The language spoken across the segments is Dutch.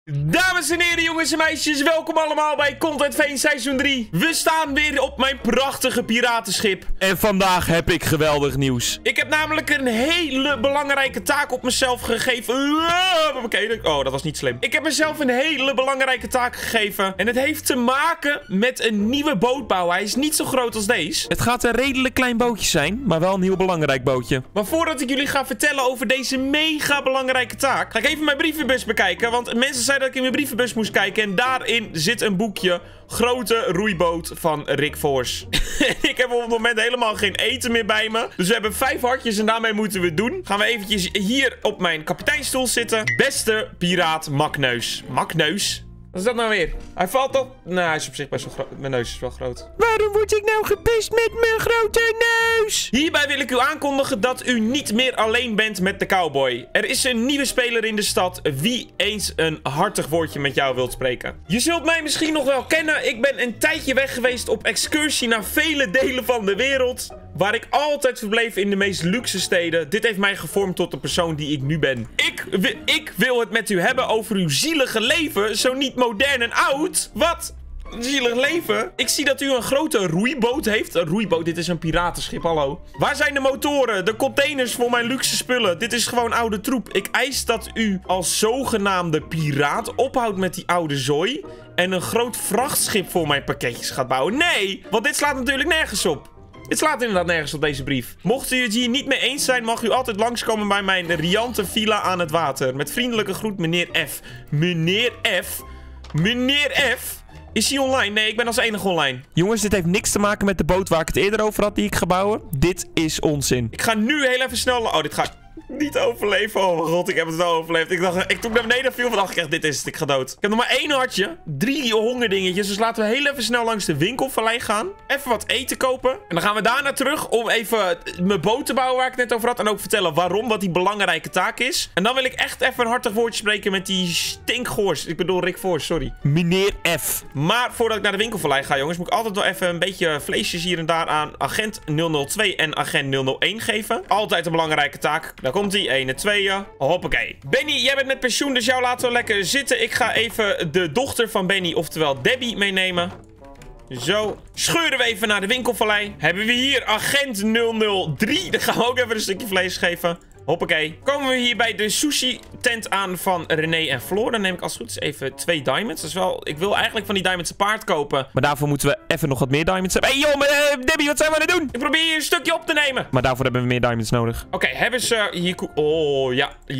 Dames en heren, jongens en meisjes, welkom allemaal bij Content Veen Seizoen 3. We staan weer op mijn prachtige piratenschip. En vandaag heb ik geweldig nieuws. Ik heb namelijk een hele belangrijke taak op mezelf gegeven. Oh, dat was niet slim. Ik heb mezelf een hele belangrijke taak gegeven. En het heeft te maken met een nieuwe boot bouwen. Hij is niet zo groot als deze. Het gaat een redelijk klein bootje zijn, maar wel een heel belangrijk bootje. Maar voordat ik jullie ga vertellen over deze mega belangrijke taak, ga ik even mijn brievenbus bekijken. Want mensen zeiden dat ik in mijn brievenbus moest kijken. En daarin zit een boekje. Grote roeiboot van Rick Force. Ik heb op het moment helemaal geen eten meer bij me. Dus we hebben 5 hartjes en daarmee moeten we het doen. Gaan we eventjes hier op mijn kapiteinstoel zitten. Beste piraat Makneus. Makneus? Wat is dat nou weer? Hij valt op. Nou, hij is op zich best wel groot. Mijn neus is wel groot. Waarom word ik nou gepist met mijn grote neus? Hierbij wil ik u aankondigen dat u niet meer alleen bent met de cowboy. Er is een nieuwe speler in de stad wie eens een hartig woordje met jou wilt spreken. Je zult mij misschien nog wel kennen. Ik ben een tijdje weg geweest op excursie naar vele delen van de wereld. Waar ik altijd verbleef in de meest luxe steden. Dit heeft mij gevormd tot de persoon die ik nu ben. Ik wil het met u hebben over uw zielige leven. Zo niet modern en oud. Wat? Zielig leven? Ik zie dat u een grote roeiboot heeft. Een roeiboot, dit is een piratenschip, hallo. Waar zijn de motoren? De containers voor mijn luxe spullen? Dit is gewoon oude troep. Ik eis dat u als zogenaamde piraat ophoudt met die oude zooi. En een groot vrachtschip voor mijn pakketjes gaat bouwen. Nee, want dit slaat natuurlijk nergens op. Het slaat inderdaad nergens op deze brief. Mocht u het hier niet mee eens zijn, mag u altijd langskomen bij mijn riante villa aan het water. Met vriendelijke groet, meneer F. Meneer F? Meneer F? Is hij online? Nee, ik ben als enige online. Jongens, dit heeft niks te maken met de boot waar ik het eerder over had die ik ga bouwen. Dit is onzin. Ik ga nu heel even snel... Oh, dit gaat niet overleven. Oh mijn god, ik heb het wel overleefd. Ik toen naar beneden viel, dacht ik echt, dit is het. Ik ga dood. Ik heb nog maar 1 hartje. 3 hongerdingetjes. Dus laten we heel even snel langs de winkelvallei gaan. Even wat eten kopen. En dan gaan we daarna terug om even mijn boot te bouwen waar ik het net over had. En ook vertellen waarom, wat die belangrijke taak is. En dan wil ik echt even een hartig woordje spreken met die stinkgoors. Ik bedoel Rick Force, sorry. Meneer F. Maar voordat ik naar de winkelvallei ga, jongens, moet ik altijd wel even een beetje vleesjes hier en daar aan agent 002 en agent 001 geven. Altijd een belangrijke taak. Daar komt die 1 en 2. Hoppakee. Benny, jij bent met pensioen, dus jou laten we lekker zitten. Ik ga even de dochter van Benny, oftewel Debbie, meenemen. Zo. Scheuren we even naar de winkelvallei. Hebben we hier agent 003. Dan gaan we ook even een stukje vlees geven. Hoppakee. Komen we hier bij de sushi tent aan van René en Floor. Dan neem ik als het goed is even 2 diamonds. Dat is wel... Ik wil eigenlijk van die diamonds een paard kopen. Maar daarvoor moeten we even nog wat meer diamonds hebben. Hé joh, maar, Debbie, wat zijn we aan het doen? Ik probeer hier een stukje op te nemen. Maar daarvoor hebben we meer diamonds nodig. Oké, hebben ze hier... Oh,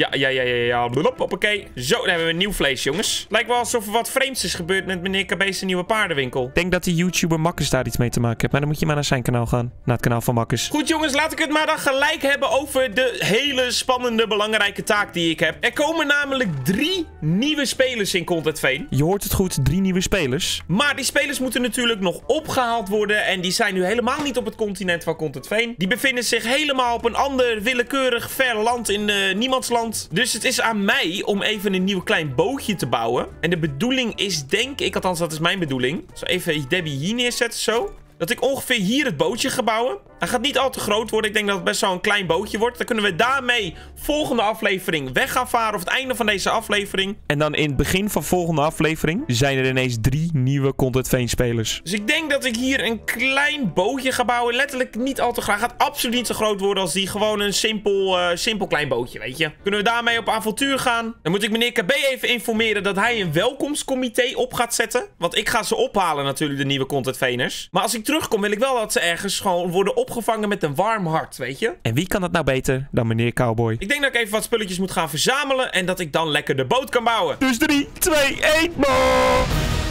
ja. Blop, hoppakee. Zo, dan hebben we een nieuw vlees, jongens. Lijkt wel alsof er wat vreemds is gebeurd met meneer KB's nieuwe paardenwinkel. Ik denk dat die YouTuber Makkes daar iets mee te maken heeft. Maar dan moet je maar naar zijn kanaal gaan. Naar het kanaal van Makkes. Goed, jongens, laat ik het maar dan gelijk hebben over de hele spannende, belangrijke taak die ik heb. Er komen namelijk 3 nieuwe spelers in Content Veen. Je hoort het goed, 3 nieuwe spelers. Maar die spelers moeten natuurlijk nog opgehaald worden. En die zijn nu helemaal niet op het continent van Content Veen. Die bevinden zich helemaal op een ander willekeurig ver land in niemandsland. Dus het is aan mij om even een nieuw klein bootje te bouwen. En de bedoeling is, denk ik, althans dat is mijn bedoeling. Zo even Debbie hier neerzetten, zo. Dat ik ongeveer hier het bootje ga bouwen. Hij gaat niet al te groot worden. Ik denk dat het best wel een klein bootje wordt. Dan kunnen we daarmee volgende aflevering weg gaan varen. Of het einde van deze aflevering. En dan in het begin van volgende aflevering zijn er ineens 3 nieuwe Content Veen spelers. Dus ik denk dat ik hier een klein bootje ga bouwen. Letterlijk niet al te graag. Gaat absoluut niet zo groot worden als die. Gewoon een simpel klein bootje, weet je. Kunnen we daarmee op avontuur gaan. Dan moet ik meneer KB even informeren dat hij een welkomstcomité op gaat zetten. Want ik ga ze ophalen natuurlijk, de nieuwe Content Veeners. Maar als ik terugkom wil ik wel dat ze ergens gewoon worden opgevangen met een warm hart, weet je? En wie kan dat nou beter dan meneer Cowboy? Ik denk dat ik even wat spulletjes moet gaan verzamelen en dat ik dan lekker de boot kan bouwen. Dus 3, 2, 1, maar...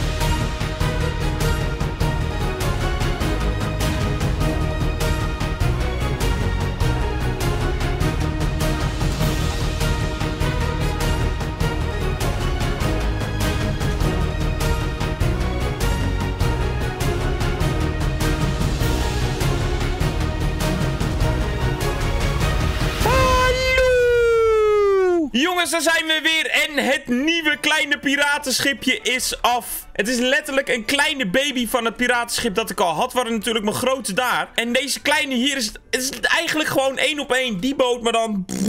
Jongens, daar zijn we weer en het nieuwe kleine piratenschipje is af. Het is letterlijk een kleine baby van het piratenschip dat ik al had. Waren natuurlijk mijn grote daar. En deze kleine hier is eigenlijk gewoon 1 op 1 die boot, maar dan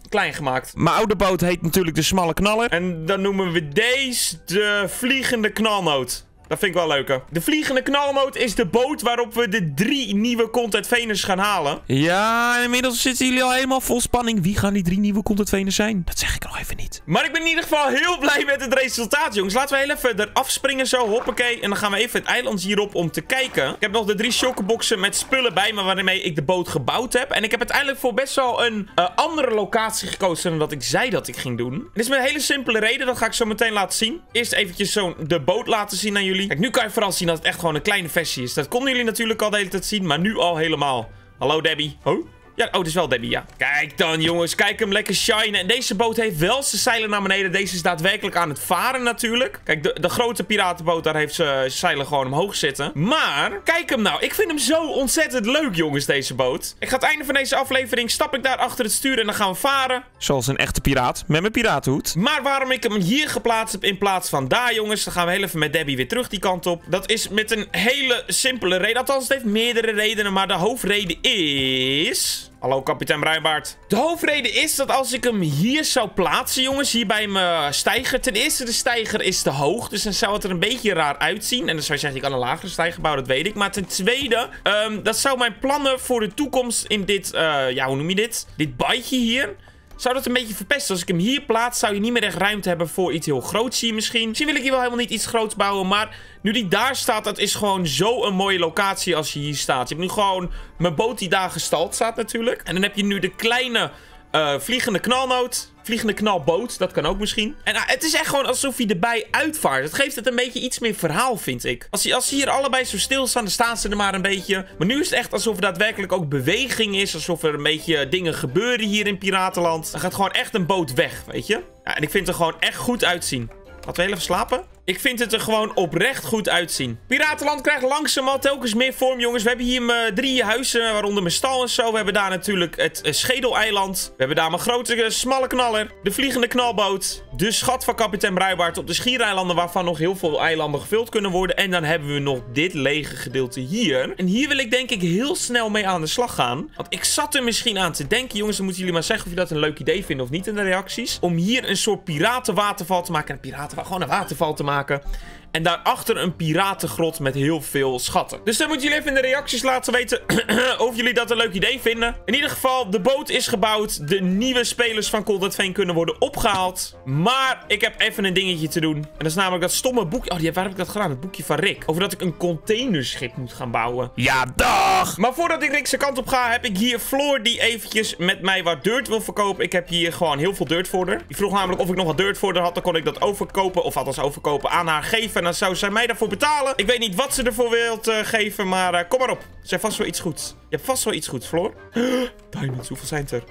klein gemaakt. Mijn oude boot heet natuurlijk de Smalle Knaller. En dan noemen we deze de Vliegende Knalnoot. Dat vind ik wel leuker. De Vliegende Knalnoot is de boot waarop we de 3 nieuwe Content Venus gaan halen. Ja, inmiddels zitten jullie al helemaal vol spanning. Wie gaan die 3 nieuwe Content Venus zijn? Dat zeg ik nog even niet. Maar ik ben in ieder geval heel blij met het resultaat, jongens. Laten we heel even eraf springen zo, hoppakee. En dan gaan we even het eiland hierop om te kijken. Ik heb nog de 3 shulkerboxen met spullen bij me waarmee ik de boot gebouwd heb. En ik heb uiteindelijk voor best wel een andere locatie gekozen dan dat ik zei dat ik ging doen. Dit is met een hele simpele reden, dat ga ik zo meteen laten zien. Eerst eventjes zo de boot laten zien aan jullie. Kijk, nu kan je vooral zien dat het echt gewoon een kleine versie is. Dat konden jullie natuurlijk al de hele tijd zien, maar nu al helemaal. Hallo Debbie. Oh? Ja, oh, het is wel Debbie, ja. Kijk dan, jongens. Kijk hem lekker shinen. En deze boot heeft wel zijn zeilen naar beneden. Deze is daadwerkelijk aan het varen natuurlijk. Kijk, de grote piratenboot, daar heeft ze zeilen gewoon omhoog zitten. Maar, kijk hem nou. Ik vind hem zo ontzettend leuk, jongens, deze boot. Ik ga het einde van deze aflevering, stap ik daar achter het stuur en dan gaan we varen. Zoals een echte piraat, met mijn piratenhoed. Maar waarom ik hem hier geplaatst heb in plaats van daar, jongens, dan gaan we heel even met Debbie weer terug die kant op. Dat is met een hele simpele reden. Althans, het heeft meerdere redenen, maar de hoofdreden is... Hallo, kapitein Bruinbaard. De hoofdreden is dat als ik hem hier zou plaatsen, jongens, hier bij mijn steiger. Ten eerste, de steiger is te hoog, dus dan zou het er een beetje raar uitzien. En dan zou je zeggen, ik kan een lagere steiger bouwen, dat weet ik. Maar ten tweede, dat zou mijn plannen voor de toekomst in dit, ja, hoe noem je dit? Dit baitje hier... Zou dat een beetje verpesten? Als ik hem hier plaats, zou je niet meer echt ruimte hebben voor iets heel groots hier misschien. Misschien wil ik hier wel helemaal niet iets groots bouwen, maar nu die daar staat, dat is gewoon zo een mooie locatie als je hier staat. Je hebt nu gewoon mijn boot die daar gestald staat natuurlijk. En dan heb je nu de kleine vliegende knalnoot. Vliegende knalboot, dat kan ook misschien. En het is echt gewoon alsof hij erbij uitvaart. Het geeft het een beetje iets meer verhaal, vind ik. Als ze hier allebei zo stilstaan, dan staan ze er maar een beetje. Maar nu is het echt alsof er daadwerkelijk ook beweging is. Alsof er een beetje dingen gebeuren hier in Piratenland. Dan gaat gewoon echt een boot weg, weet je. Ja, en ik vind het er gewoon echt goed uitzien. Laten we heel even slapen. Ik vind het er gewoon oprecht goed uitzien. Piratenland krijgt langzaam telkens meer vorm, jongens. We hebben hier mijn 3 huizen, waaronder mijn stal en zo. We hebben daar natuurlijk het Schedeleiland. We hebben daar mijn grote smalle knaller. De vliegende knalboot. De schat van kapitein Bruinbaard op de schiereilanden, waarvan nog heel veel eilanden gevuld kunnen worden. En dan hebben we nog dit lege gedeelte hier. En hier wil ik denk ik heel snel mee aan de slag gaan. Want ik zat er misschien aan te denken, jongens. Dan moeten jullie maar zeggen of je dat een leuk idee vindt of niet in de reacties. Om hier een soort piratenwaterval te maken. Gewoon een waterval te maken. En daarachter een piratengrot met heel veel schatten. Dus dan moeten jullie even in de reacties laten weten of jullie dat een leuk idee vinden. In ieder geval, de boot is gebouwd. De nieuwe spelers van Content Veen kunnen worden opgehaald. Maar ik heb even een dingetje te doen. En dat is namelijk dat stomme boekje. Oh, waar heb ik dat gedaan? Het boekje van Rick. Over dat ik een containerschip moet gaan bouwen. Ja, dag! Maar voordat ik Rick zijn kant op ga, heb ik hier Floor die eventjes met mij wat dirt wil verkopen. Ik heb hier gewoon heel veel dirt voor haar. Die vroeg namelijk of ik nog wat dirt voor haar had. Dan kon ik dat overkopen, of althans overkopen, aan haar geven. En dan zou zij mij daarvoor betalen. Ik weet niet wat ze ervoor wilt geven, maar kom maar op. Ze heeft vast wel iets goeds. Je hebt vast wel iets goeds, Floor. Diamonds, hoeveel zijn het er?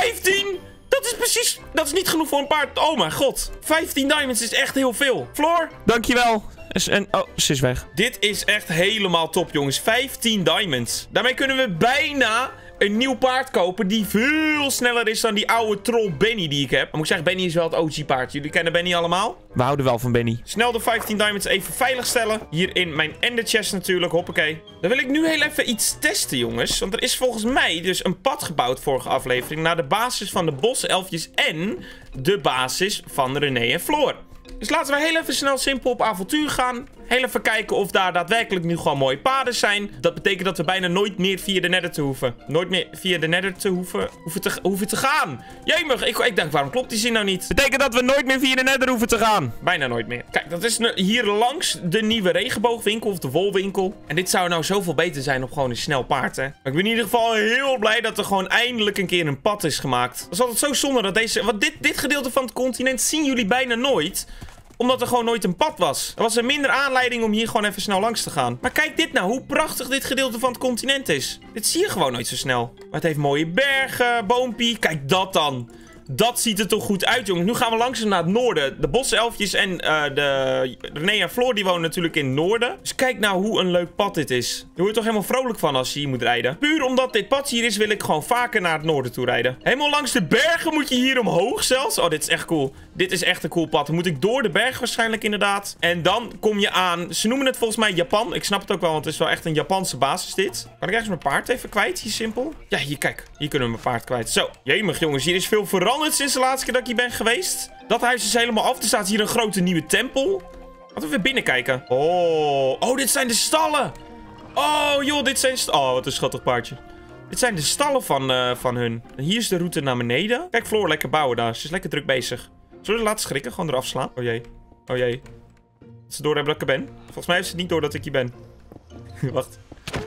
15! Dat is precies... Dat is niet genoeg voor een paard. Oh mijn god. 15 diamonds is echt heel veel. Floor? Dankjewel. Oh, ze is weg. Dit is echt helemaal top, jongens. 15 diamonds. Daarmee kunnen we bijna een nieuw paard kopen die veel sneller is dan die oude troll Benny die ik heb. Dan moet ik zeggen, Benny is wel het OG paard. Jullie kennen Benny allemaal? We houden wel van Benny. Snel de 15 diamonds even veilig stellen. Hier in mijn ender chest natuurlijk, hoppakee. Dan wil ik nu heel even iets testen, jongens. Want er is volgens mij dus een pad gebouwd vorige aflevering naar de basis van de boselfjes en de basis van René en Floor. Dus laten we heel even snel simpel op avontuur gaan. Heel even kijken of daar daadwerkelijk nu gewoon mooie paden zijn. Dat betekent dat we bijna nooit meer via de nether te hoeven. Nooit meer via de nether te hoeven te gaan. Jemig, ik dacht, waarom klopt die zin nou niet? Betekent dat we nooit meer via de nether hoeven te gaan. Bijna nooit meer. Kijk, dat is hier langs de nieuwe regenboogwinkel of de wolwinkel. En dit zou nou zoveel beter zijn op gewoon een snel paard, hè. Maar ik ben in ieder geval heel blij dat er gewoon eindelijk een keer een pad is gemaakt. Dat is altijd zo zonde dat deze... Want dit gedeelte van het continent zien jullie bijna nooit, omdat er gewoon nooit een pad was. Er was een minder aanleiding om hier gewoon even snel langs te gaan. Maar kijk dit nou, hoe prachtig dit gedeelte van het continent is. Dit zie je gewoon nooit zo snel. Maar het heeft mooie bergen, boompie. Kijk dat dan. Dat ziet er toch goed uit, jongens. Nu gaan we langzaam naar het noorden. De boselfjes en de René en Floor, die wonen natuurlijk in het noorden. Dus kijk nou hoe een leuk pad dit is. Je wordt er toch helemaal vrolijk van als je hier moet rijden. Puur omdat dit pad hier is, wil ik gewoon vaker naar het noorden toe rijden. Helemaal langs de bergen moet je hier omhoog zelfs. Oh, dit is echt cool. Dit is echt een cool pad. Dan moet ik door de berg waarschijnlijk inderdaad. En dan kom je aan... Ze noemen het volgens mij Japan. Ik snap het ook wel, want het is wel echt een Japanse basis dit. Kan ik ergens mijn paard even kwijt? Hier simpel. Ja, hier kijk. Hier kunnen we mijn paard kwijt. Zo. Jemig, jongens. Hier is veel veranderd veranderd sinds de laatste keer dat ik hier ben geweest? Dat huis is helemaal af. Er staat hier een grote nieuwe tempel. Laten we even binnenkijken. Oh, dit zijn de stallen. Oh, joh, dit zijn... Oh, wat een schattig paardje. Dit zijn de stallen van hun. En hier is de route naar beneden. Kijk, Floor, lekker bouwen daar. Ze is lekker druk bezig. Zullen we laten schrikken? Gewoon eraf slaan. Oh jee. Oh jee. Dat ze door hebben dat ik er ben. Volgens mij heeft ze niet door dat ik hier ben. Wacht.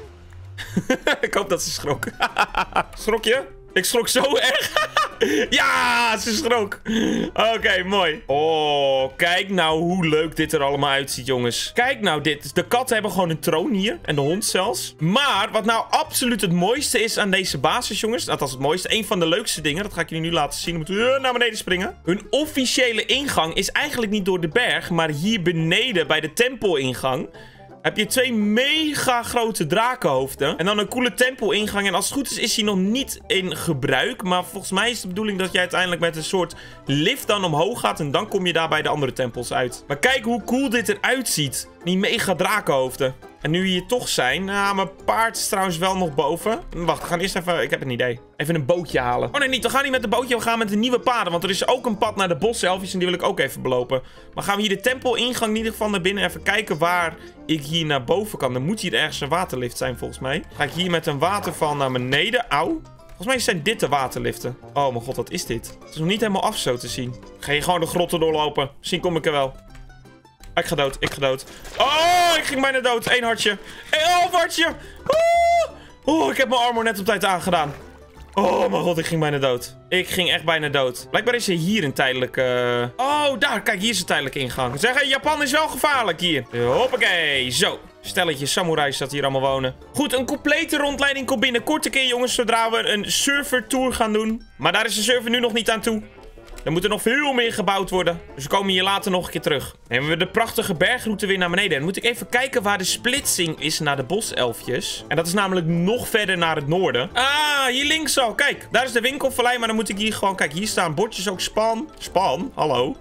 Ik hoop dat ze schrok. Schrok je? Ik schrok zo erg. Ja, ze schrok. Oké, mooi. Oh, kijk nou hoe leuk dit er allemaal uitziet, jongens. Kijk nou dit. De katten hebben gewoon een troon hier. En de hond zelfs. Maar wat nou absoluut het mooiste is aan deze basis, jongens. Dat is het mooiste. Een van de leukste dingen. Dat ga ik jullie nu laten zien. Dan moeten we naar beneden springen. Hun officiële ingang is eigenlijk niet door de berg. Maar hier beneden bij de tempelingang heb je 2 mega grote drakenhoofden. En dan een coole tempelingang. En als het goed is, is die nog niet in gebruik. Maar volgens mij is de bedoeling dat je uiteindelijk met een soort lift dan omhoog gaat. En dan kom je daar bij de andere tempels uit. Maar kijk hoe cool dit eruit ziet. Die mega drakenhoofden. En nu we hier toch zijn... Nou, mijn paard is trouwens wel nog boven. Wacht, we gaan eerst even... Ik heb een idee. Even een bootje halen. Oh nee, niet. We gaan niet met een bootje. We gaan met de nieuwe paden. Want er is ook een pad naar de boselfjes. En die wil ik ook even belopen. Maar gaan we hier de tempelingang in ieder geval naar binnen. Even kijken waar ik hier naar boven kan. Er moet hier ergens een waterlift zijn, volgens mij. Ga ik hier met een waterval naar beneden. Auw. Volgens mij zijn dit de waterliften. Oh mijn god, wat is dit? Het is nog niet helemaal af zo te zien. Ga je gewoon de grotten doorlopen. Misschien kom ik er wel. Ik ga dood, ik ga dood. Oh, ik ging bijna dood. 1 hartje. 1 half hartje. Oh, ik heb mijn armor net op tijd aangedaan. Oh mijn god, ik ging bijna dood. Ik ging echt bijna dood. Blijkbaar is er hier een tijdelijke... Oh, daar. Kijk, hier is een tijdelijke ingang. Zeggen, Japan is wel gevaarlijk hier. Hoppakee. Zo. Stelletje samurais dat hier allemaal wonen. Goed, een complete rondleiding komt binnenkort een keer, jongens. Zodra we een servertour gaan doen. Maar daar is de server nu nog niet aan toe. Er moet er nog veel meer gebouwd worden. Dus we komen hier later nog een keer terug. Dan hebben we de prachtige bergroute weer naar beneden. En dan moet ik even kijken waar de splitsing is naar de boselfjes. En dat is namelijk nog verder naar het noorden. Ah, hier links al. Kijk, daar is de winkelvallei. Maar dan moet ik hier gewoon... Kijk, hier staan bordjes ook. Span? Hallo?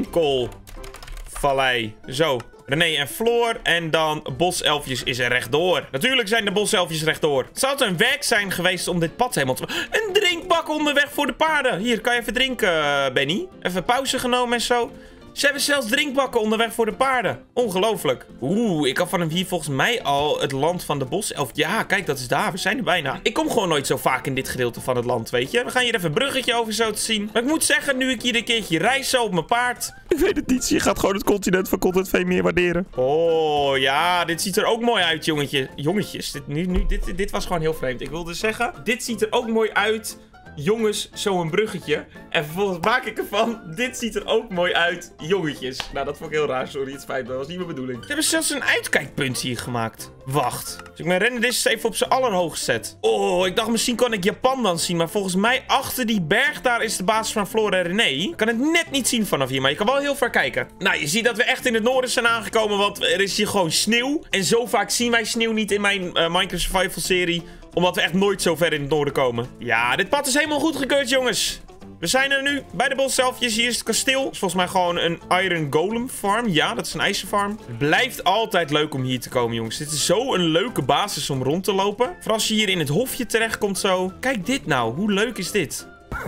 Winkelvallei. Zo. René en Floor. En dan boselfjes is er rechtdoor. Natuurlijk zijn de boselfjes rechtdoor. Het zou een werk zijn geweest om dit pad helemaal te... Een drinkbak onderweg voor de paarden. Hier, kan je even drinken, Benny. Even pauze genomen en zo. Ze hebben zelfs drinkbakken onderweg voor de paarden. Ongelooflijk. Oeh, ik had van hem hier volgens mij al het land van de boself. Ja, kijk, dat is daar. We zijn er bijna. Ik kom gewoon nooit zo vaak in dit gedeelte van het land, weet je. We gaan hier even een bruggetje over zo te zien. Maar ik moet zeggen, nu ik hier een keertje reis zo op mijn paard... Ik weet het niet. Je gaat gewoon het continent van Content V meer waarderen. Oh, ja. Dit ziet er ook mooi uit, jongetjes. Dit was gewoon heel vreemd. Ik wilde zeggen, dit ziet er ook mooi uit... Jongens, zo'n bruggetje. En vervolgens maak ik ervan. Dit ziet er ook mooi uit. Jongetjes. Nou, dat vond ik heel raar. Sorry, het spijt me. Dat was niet mijn bedoeling. Ze hebben zelfs een uitkijkpunt hier gemaakt. Wacht. Dus ik mijn renderdistance even op zijn allerhoogst zet. Oh, ik dacht misschien kan ik Japan dan zien. Maar volgens mij achter die berg daar is de basis van Floor en René. Ik kan het net niet zien vanaf hier. Maar je kan wel heel ver kijken. Nou, je ziet dat we echt in het noorden zijn aangekomen. Want er is hier gewoon sneeuw. En zo vaak zien wij sneeuw niet in mijn Minecraft Survival serie. Omdat we echt nooit zo ver in het noorden komen. Ja, dit pad is helemaal goedgekeurd, jongens. We zijn er nu bij de boselfjes. Hier is het kasteel. Dat is volgens mij gewoon een Iron Golem farm. Ja, dat is een ijzerfarm. Het blijft altijd leuk om hier te komen, jongens. Dit is zo een leuke basis om rond te lopen. Vooral als je hier in het hofje terechtkomt zo. Kijk dit nou. Hoe leuk is dit?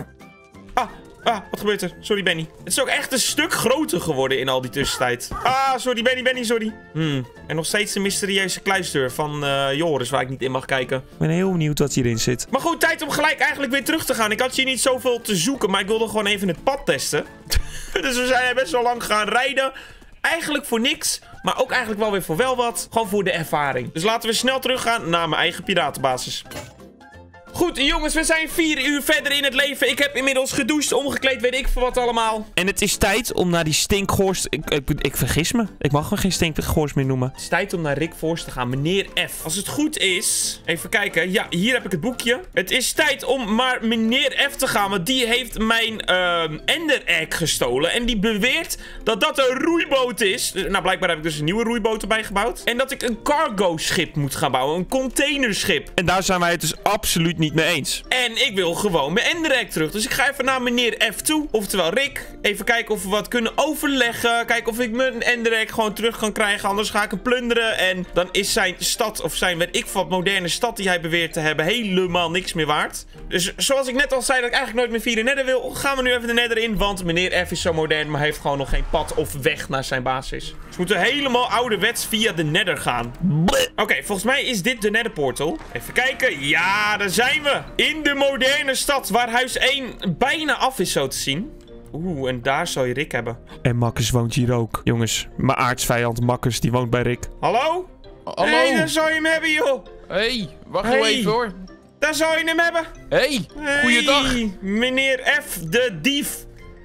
Wat gebeurt er? Sorry, Benny. Het is ook echt een stuk groter geworden in al die tussentijd. Sorry, Benny, sorry. En nog steeds de mysterieuze kluisdeur van Joris, waar ik niet in mag kijken. Ik ben heel benieuwd wat hierin zit. Maar goed, tijd om gelijk eigenlijk weer terug te gaan. Ik had hier niet zoveel te zoeken, maar ik wilde gewoon even het pad testen. Dus we zijn best wel lang gaan rijden. Eigenlijk voor niks, maar ook eigenlijk wel weer voor wel wat. Gewoon voor de ervaring. Dus laten we snel teruggaan naar mijn eigen piratenbasis. Goed, jongens, we zijn 4 uur verder in het leven. Ik heb inmiddels gedoucht, omgekleed, weet ik veel wat allemaal. En het is tijd om naar die stinkgorst... Ik vergis me. Ik mag me geen stinkgorst meer noemen. Het is tijd om naar Rick Forst te gaan, meneer F. Als het goed is... Even kijken. Ja, hier heb ik het boekje. Het is tijd om maar meneer F te gaan, want die heeft mijn Ender Egg gestolen. En die beweert dat dat een roeiboot is. Nou, blijkbaar heb ik dus een nieuwe roeiboot erbij gebouwd. En dat ik een cargo schip moet gaan bouwen. Een containerschip. En daar zijn wij het dus absoluut niet niet mee eens. En ik wil gewoon mijn Enderdrag terug. Dus ik ga even naar meneer F toe. Oftewel Rick. Even kijken of we wat kunnen overleggen. Kijken of ik mijn Enderdrag gewoon terug kan krijgen. Anders ga ik hem plunderen. En dan is zijn stad, of zijn, weet ik wat, moderne stad die hij beweert te hebben, helemaal niks meer waard. Dus zoals ik net al zei dat ik eigenlijk nooit meer via de Nether wil, gaan we nu even de Nether in. Want meneer F is zo modern, maar heeft gewoon nog geen pad of weg naar zijn basis. Dus we moeten helemaal ouderwets via de Nether gaan. Oké, volgens mij is dit de Nether portal. Even kijken. Ja, daar zijn we. In de moderne stad, waar huis 1 bijna af is, zo te zien. Oeh, en daar zou je Rick hebben. En Makkers woont hier ook. Jongens, mijn aardsvijand Makkers, die woont bij Rick. Hallo? Hallo. Hé, daar zou je hem hebben, joh. Hey, wacht wel even hoor. Daar zou je hem hebben. Hey, goeiedag. Meneer F, de dief.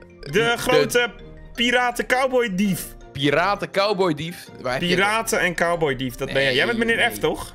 De grote piraten-cowboy-dief. Piraten-cowboy-dief. Piraten- en cowboy-dief, dat ben jij. Jij bent meneer F, toch?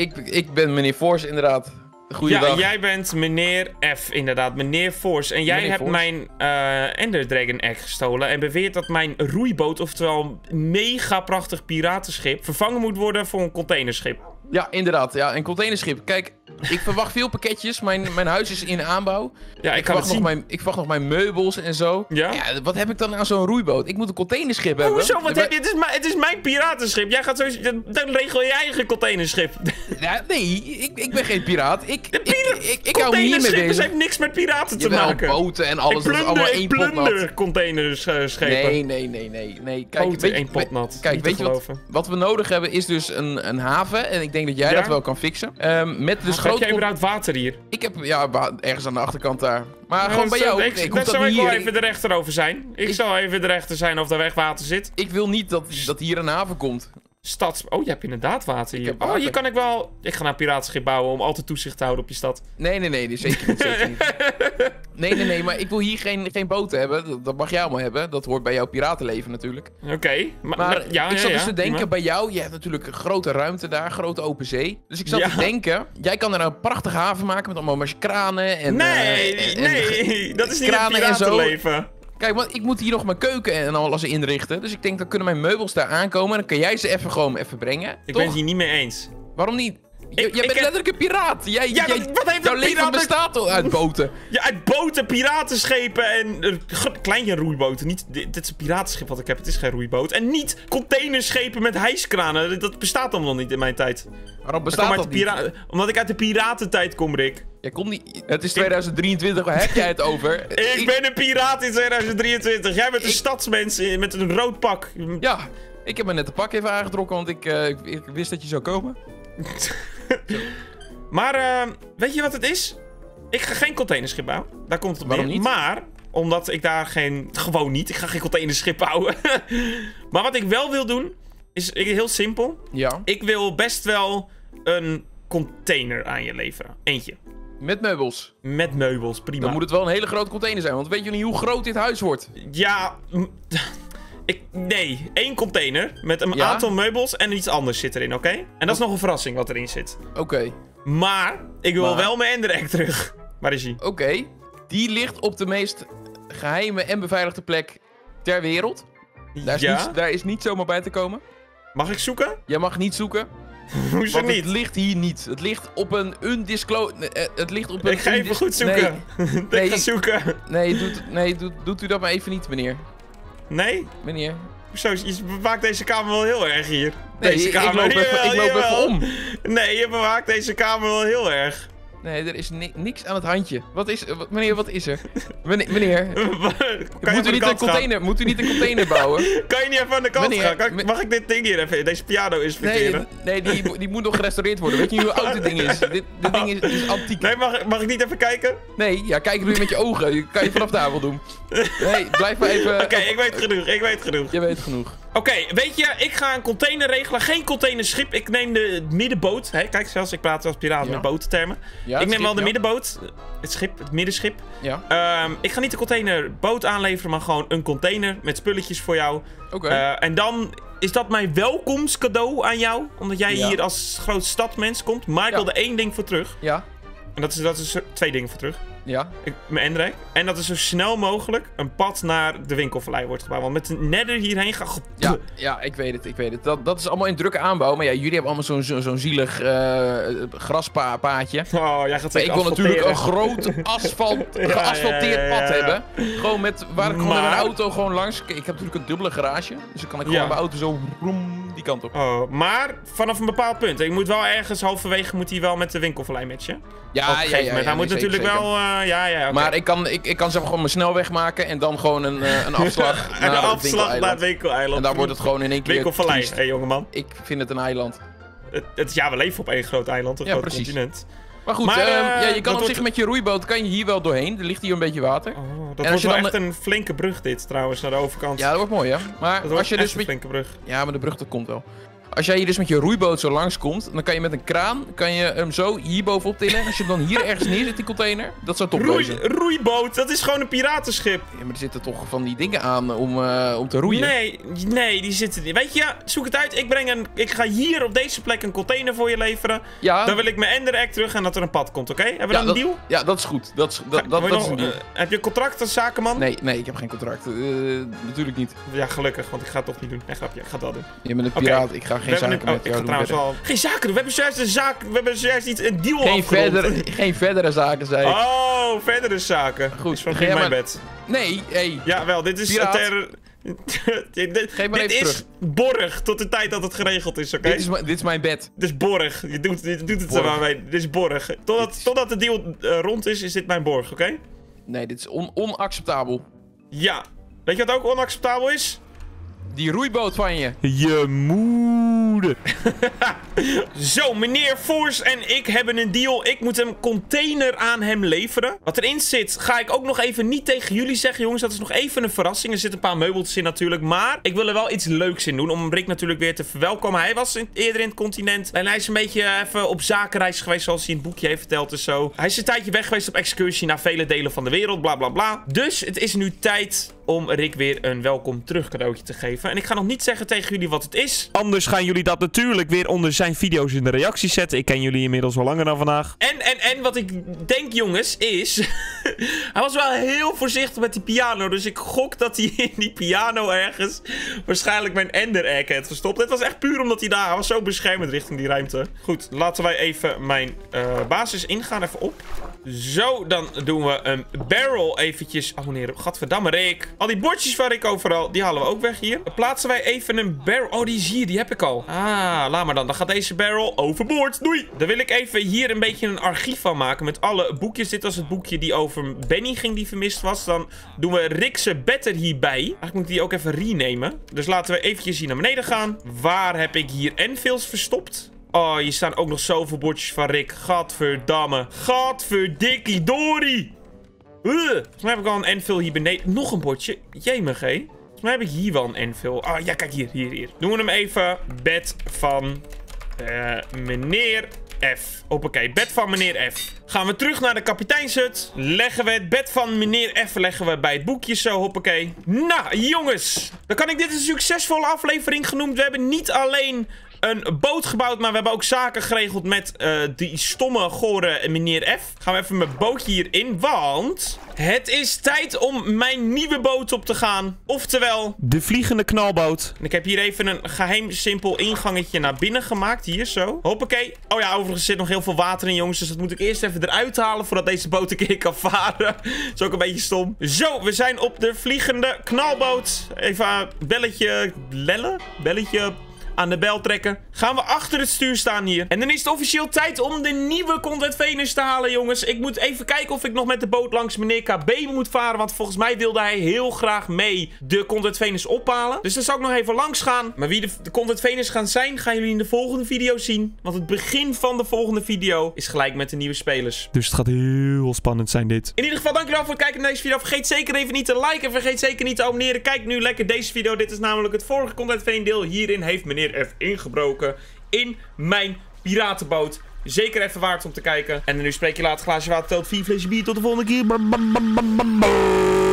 Ik ben meneer Force, inderdaad. Goeiedag. Ja, jij bent meneer F, inderdaad. Meneer Force. En jij Meneer hebt Force. mijn Ender Dragon Egg gestolen. En beweert dat mijn roeiboot, oftewel een mega prachtig piratenschip, vervangen moet worden voor een containerschip. Ja, inderdaad. Ja, een containerschip. Kijk, ik verwacht veel pakketjes. Mijn huis is in aanbouw. Ja, ik kan het zien. Ik verwacht nog mijn meubels en zo. Ja? Ja, wat heb ik dan aan zo'n roeiboot? Ik moet een containerschip hebben. Hoezo? Wat heb je? Het is mijn piratenschip. Jij gaat sowieso... Dan regel je eigen containerschip. Ja, nee, ik ben geen piraat. Ik hou me hier mee Containerschip bezig. heeft niks met piraten te Jawel, maken. boten en alles. Dat is allemaal één pot nat. plunder containerschepen. Nee. Kijk, Boten, één pot nat. Kijk, Niet weet te je geloven. wat we nodig hebben is dus een haven. En ik denk dat jij Ja? dat wel kan fixen. Met dus Heb grote... jij überhaupt water hier? Ik heb, ja, ergens aan de achterkant daar. Maar gewoon bij jou. Ik hoef daar dat zou ik niet wel hier. even de rechter over zijn. Ik zal even de rechter zijn of daar weg water zit. Ik wil niet dat hier een haven komt. Oh, je hebt inderdaad water hier. heb water. Oh, hier kan ik wel... Ik ga naar een piratenschip bouwen om altijd toezicht te houden op je stad. Nee, zeker niet. Zeker niet. Nee, maar ik wil hier geen boten hebben. Dat mag jij allemaal hebben. Dat hoort bij jouw piratenleven natuurlijk. Oké. Maar ja, ik zat dus te denken prima. bij jou, je hebt natuurlijk een grote ruimte daar, grote open zee. Dus ik zat Ja. te denken, jij kan er een prachtige haven maken met allemaal kranen en... Nee, dat is niet het kranen en zo. piratenleven. Kijk, want ik moet hier nog mijn keuken en alles inrichten. Dus ik denk, dan kunnen mijn meubels daar aankomen en dan kan jij ze even brengen. Ik Toch? ben het hier niet mee eens. Waarom niet? Jij Ik bent heb- letterlijk een piraat. Ja, wat heeft jouw een leven piraat... bestaat al uit boten. Ja, uit boten, piratenschepen en... kleine roeiboten. Niet, dit is een piratenschip wat ik heb. Het is geen roeiboot. En niet containerschepen met hijskranen. Dat bestaat allemaal niet in mijn tijd. Waarom Ik bestaat kom dat uit niet? Omdat ik uit de piratentijd kom, Rick. Jij komt niet... Het is 2023, waar heb jij het over? Ik ben een piraat in 2023. Jij bent een stadsmens met een rood pak. Ja, ik heb me net de pak even aangetrokken, want ik wist dat je zou komen. Maar, weet je wat het is? Ik ga geen containerschip bouwen. Daar komt het op Waarom neer. niet? Maar, omdat ik daar gewoon niet. Ik ga geen containerschip bouwen. Maar wat ik wel wil doen, is heel simpel. Ja. Ik wil best wel een container aan je leveren. Eentje. Met meubels. Met meubels, prima. Dan moet het wel een hele grote container zijn, want weet je niet hoe groot dit huis wordt? Ja, nee, 1 container met een Ja? aantal meubels en iets anders zit erin, oké? En dat is nog een verrassing wat erin zit. Oké. Maar, ik wil Maar? wel mijn Enderdrag terug. Waar is hij? Oké. Die ligt op de meest geheime en beveiligde plek ter wereld. Daar is niet zomaar bij te komen. Mag ik zoeken? Jij mag niet zoeken, Hoezo want niet? het ligt hier niet. Het ligt op een undisclosed... Het ligt op een... Ik ga even goed zoeken. Nee, ik ga zoeken. Doet u dat maar even niet, meneer. Nee? Meneer. Hoezo? Je bewaakt deze kamer wel heel erg hier. Nee, Deze ik kamer. loop even Jawel. om. Nee, je bewaakt deze kamer wel heel erg. Nee, er is niks aan het handje. Meneer, wat is er? Meneer, moet u niet een container bouwen? Kan je niet even aan de kant Meneer, gaan? Mag ik dit ding hier even... Deze piano inspecteren? Nee, die moet nog gerestaureerd worden. Weet je niet hoe oud dit ding is? Dit ding is antiek. Nee, mag ik niet even kijken? Nee, ja, kijk doe je met je ogen. Je kan je vanaf daar wel doen. Nee, blijf maar even... Oké, ik weet genoeg. Je weet genoeg. Oké, weet je, ik ga een container regelen. Geen containerschip. Ik neem de middenboot. Hè, kijk, zelfs ik praat als piraat met botentermen. Ja, Ik neem wel de ja. middenboot. Het middenschip. Ja, Ik ga niet de containerboot aanleveren, maar gewoon een container met spulletjes voor jou. oké. En dan is dat mijn welkomstcadeau aan jou. Omdat jij Ja. hier als groot stadmens komt. Maar ik Ja. wil er 1 ding voor terug. Ja, En dat is 2 dingen voor terug. Ja. Mijn enderrek. En dat er zo snel mogelijk een pad naar de winkelvallei wordt gebouwd. Want met de nether hierheen gaat... Ja, ik weet het. Dat is allemaal in drukke aanbouw. Maar ja, jullie hebben allemaal zo'n zielig graspaadje. Oh, jij gaat ik wil natuurlijk een groot geasfalteerd pad hebben. Gewoon met waar ik gewoon met mijn auto gewoon langs... Ik heb natuurlijk een dubbele garage. Dus dan kan ik gewoon mijn auto zo die kant op. Oh, maar vanaf een bepaald punt. Ik moet wel ergens halverwege moet hij wel met de winkelvallei matchen. Ja. Hij moet natuurlijk wel... Okay. Maar ik kan zeg maar gewoon mijn snelweg maken en dan gewoon een afslag naar een afslag naar het winkeleiland. En dan wordt het gewoon in één keer winkelvallei, hé jongeman. Ik vind het een eiland. Ja, we leven op één groot eiland, een groot continent. Maar goed, je kan op zich met je roeiboot kan je hier wel doorheen. Er ligt hier een beetje water. Oh, dat wordt wel echt een flinke brug dit trouwens, naar de overkant. Ja, dat wordt mooi, hè? Maar dat als je dus een flinke brug. Ja, maar de brug dat komt wel. Als jij hier dus met je roeiboot zo langs komt, dan kan je met een kraan hem zo hier bovenop tillen. En als je hem dan hier ergens neerzet, die container, dat zou top wezen. Roeiboot, dat is gewoon een piratenschip. Ja, maar er zitten toch van die dingen aan om te roeien. Nee, die zitten niet. Weet je, zoek het uit. Ik ga hier op deze plek een container voor je leveren. Ja. Dan wil ik mijn enderrek terug en dat er een pad komt, oké? Hebben we dan een deal? Ja, dat is goed. Dat is een deal. Heb je een contract als zakenman? Nee, ik heb geen contract. Natuurlijk niet. Ja, gelukkig, want ik ga het toch niet doen. Nee, grapje, ik ga dat doen. Je bent een piraat, ik ga geen zaken met jou doen. Geen zaken doen. We hebben zojuist iets een deal afgerond. Geen verdere zaken, zei ik. Oh, verdere zaken. Goed. Is van mijn bed. Nee, Ja, wel. Dit is dit is terug. Borg tot de tijd dat het geregeld is, oké? Dit is mijn bed. Dit is borg. Je doet het er maar mee. Dit is borg. Totdat de deal rond is dit mijn borg, oké? Nee, dit is onacceptabel. Ja. Weet je wat ook onacceptabel is? Die roeiboot van je. Je moeder. Zo, meneer Force en ik hebben een deal. Ik moet een container aan hem leveren. Wat erin zit, ga ik ook nog even niet tegen jullie zeggen, jongens. Dat is nog even een verrassing. Er zitten een paar meubeltjes in natuurlijk. Maar ik wil er wel iets leuks in doen. Om Rick natuurlijk weer te verwelkomen. Hij was eerder in het continent. En hij is een beetje even op zakenreis geweest, zoals hij in het boekje heeft verteld en zo. Hij is een tijdje weg geweest op excursie naar vele delen van de wereld. Bla, bla, bla. Dus het is nu tijd om Rick weer een welkom terug cadeautje te geven. En ik ga nog niet zeggen tegen jullie wat het is. Anders gaan jullie dat natuurlijk weer onder zijn video's in de reacties zetten. Ik ken jullie inmiddels al langer dan vandaag. En wat ik denk, jongens, is... hij was wel heel voorzichtig met die piano. Dus ik gok dat hij in die piano ergens waarschijnlijk mijn ender-egg heeft verstopt. Het was echt puur omdat hij daar... Hij was zo beschermend richting die ruimte. Goed, laten wij even mijn basis ingaan. Even op. Zo, dan doen we een barrel eventjes... Oh nee, gadverdamme Rick. Al die bordjes waar ik overal, die halen we ook weg hier. Dan plaatsen wij even een barrel... Oh, die is hier, die heb ik al. Ah, laat maar dan. Dan gaat deze barrel overboord. Doei. Dan wil ik even hier een beetje een archief van maken met alle boekjes. Dit was het boekje die over Benny ging, die vermist was. Dan doen we Rick's bed er hierbij. Eigenlijk moet ik die ook even renamen. Dus laten we eventjes hier naar beneden gaan. Waar heb ik hier Enfields verstopt? Oh, hier staan ook nog zoveel bordjes van Rick. Gadverdamme. Gadverdikkie Dory. Volgens mij heb ik al een Enfield hier beneden. Nog een bordje. Jemig, hé. Volgens mij heb ik hier wel een Enfield. Ah, ja, kijk hier. Doen we hem even. Bed van meneer F. Hoppakee, bed van meneer F. Gaan we terug naar de kapiteinshut. Leggen we het bed van meneer F bij het boekje zo, hoppakee. Nou, jongens. Dan kan ik dit een succesvolle aflevering genoemd. We hebben niet alleen een boot gebouwd, maar we hebben ook zaken geregeld met die stomme, gore meneer F. Gaan we even mijn bootje hierin, want het is tijd om mijn nieuwe boot op te gaan. Oftewel de vliegende knalboot. En ik heb hier even een geheim simpel ingangetje naar binnen gemaakt. Hier zo. Hoppakee. Oh ja, overigens zit nog heel veel water in, jongens. Dus dat moet ik eerst even eruit halen voordat deze boot een keer kan varen. Dat is ook een beetje stom. Zo, we zijn op de vliegende knalboot. Even belletje lellen. Belletje aan de bel trekken. Gaan we achter het stuur staan hier. En dan is het officieel tijd om de nieuwe Content Venus te halen, jongens. Ik moet even kijken of ik nog met de boot langs meneer KB moet varen. Want volgens mij wilde hij heel graag mee de Content Venus ophalen. Dus daar zal ik nog even langs gaan. Maar wie de Content Venus gaan zijn, gaan jullie in de volgende video zien. Want het begin van de volgende video is gelijk met de nieuwe spelers. Dus het gaat heel spannend zijn dit. In ieder geval, dankjewel voor het kijken naar deze video. Vergeet zeker even niet te liken. Vergeet zeker niet te abonneren. Kijk nu lekker deze video. Dit is namelijk het vorige Content Venus deel. Hierin heeft meneer F ingebroken in mijn piratenboot. Zeker even waard om te kijken. En nu spreek je later. Glaasje water, telt 4 flesje bier. Tot de volgende keer.